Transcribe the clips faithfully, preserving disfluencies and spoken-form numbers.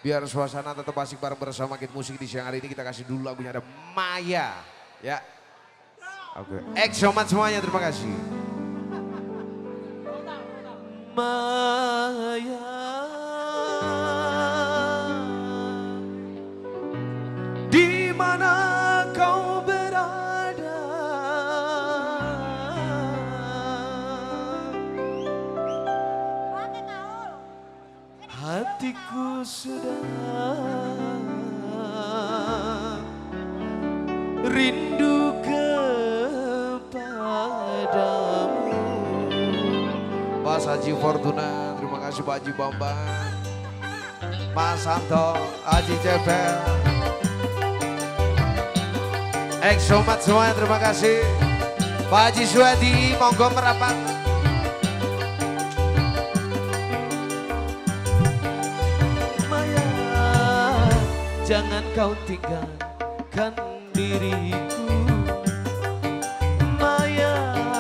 Biar suasana tetap asik bareng bersama Kid Musik di siang hari ini, kita kasih dulu lagunya, ada Maya. Ya. Oke. Eksomat semuanya, terima kasih. Maya, di mana kau berada? Hatiku sudah rindu kepadamu. Mas Haji Fortuna, terima kasih Pak Haji Bambang, Mas Santo, Haji Cebel, Eksomat semuanya, terima kasih. Pak Haji Suwadi, monggo merapat. Maya, jangan kau tinggalkan diriku. Maya,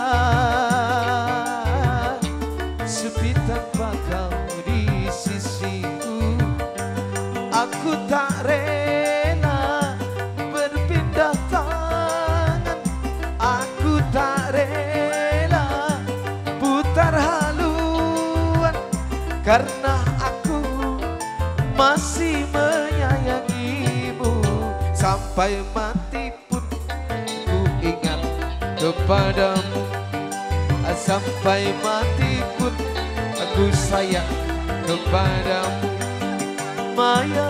sepi tanpa kau di sisiku. Aku tak rela berpindah tangan. Aku tak rela putar haluan, karena aku masih menyayangimu. Sampai mati pun ku ingat kepadamu. Sampai mati pun aku sayang kepadamu. Maya,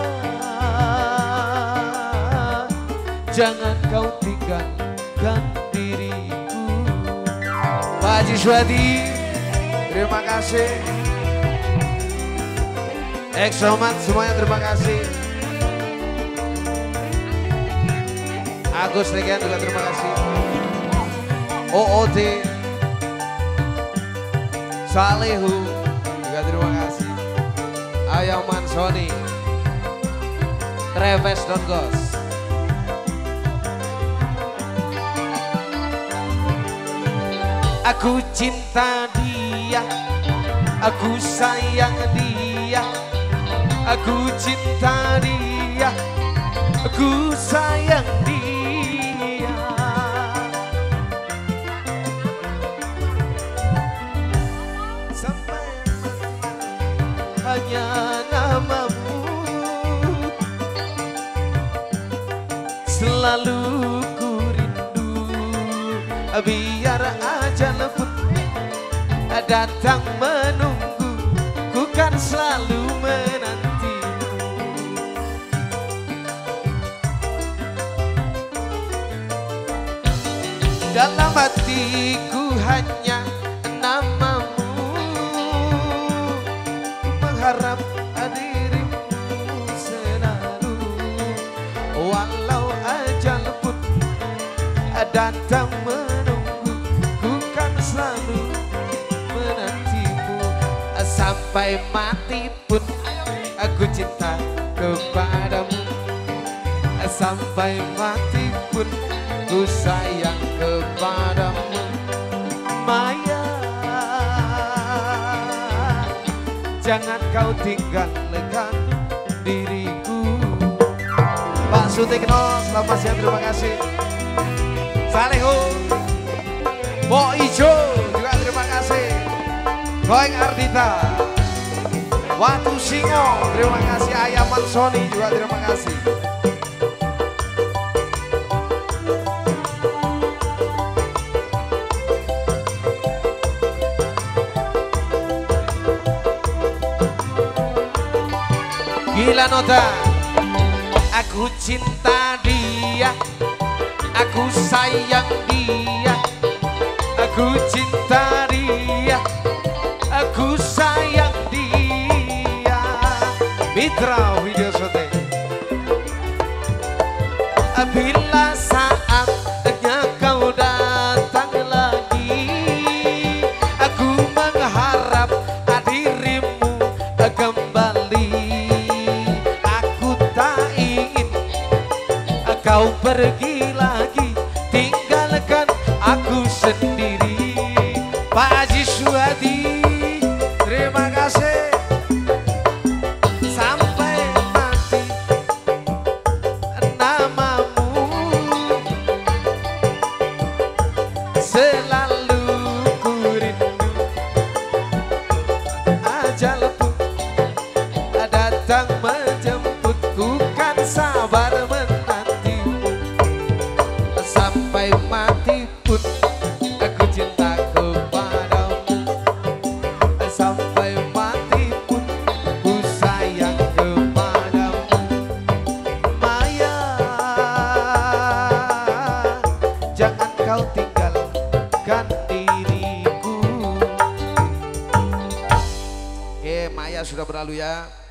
jangan kau tinggalkan diriku. Pak Haji Suwadi, terima kasih. Eksomat semuanya, terima kasih. Agus Legian juga terima kasih. O O T, Salehu juga terima kasih. Ayaman Sony, Travis Dongos. Aku cinta dia, aku sayang dia. Aku cinta dia, aku sayang dia. Sampai hanya namamu selalu ku rindu. Biar ajal pun datang menunggu, ku kan selalu menantimu. Dalam hatiku hanya namamu, mengharap dirimu selalu. Walau ajal pun datang menunggu, ku kan selalu menantimu. Sampai mati pun aku cinta kepadamu. Sampai mati pun ku sayang kepadamu. Maya, jangan kau tinggalkan diriku. Pak Sutikno, selamat siang, terima kasih. Salehu, Bo Ijo juga terima kasih. Goeng Ardita, Watu Singo, terima kasih. Ayaman Sony juga terima kasih. Gila Nota, aku cinta dia, aku sayang dia. Aku cinta dia, aku sayang dia. Mitra Video Shooting. Bila saatnya kau datang lagi, aku mengharap dirimu kembali. Aku tak ingin kau pergi lagi, tinggalkan aku sendiri. Pak Haji Suwadi, Terima kasih. sampai mati ajal pun datang menjemputku, kan sabar menantimu sampai mati pun aku cinta kepadamu, sampai mati pun ku sayang kepadamu. Maya, jangan kau tinggalkan diriku. Oke, Maya sudah berlalu ya.